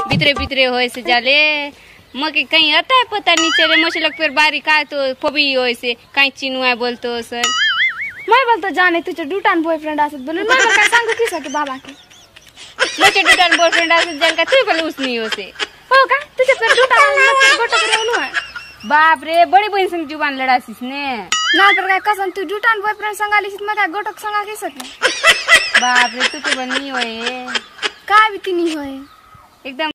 भीतरे भीतरे होए से जाले मके कहीं आता है पता नहीं चले मुझे लग फिर बारी का तो फोबी होए से कहीं चिनुआ बोलतो सर मैं बोलतो जाने तुझे डूटान बॉयफ्रेंड आसत बोल मैं का सांगू की सके बाबा के मुझे डूटान बॉयफ्रेंड आसत जल का तू बोल उसनी हो से हो का तुझे फिर डूटान मत गोटो करनु है बाप रे बड़ी बहन संग जुबान लड़ासीस ने ना पर का कसम तू डूटान बॉयफ्रेंड संगाली सित मका गोटक संगा के सके बाप रे तू तो बनी होए का भी नहीं होए एकदम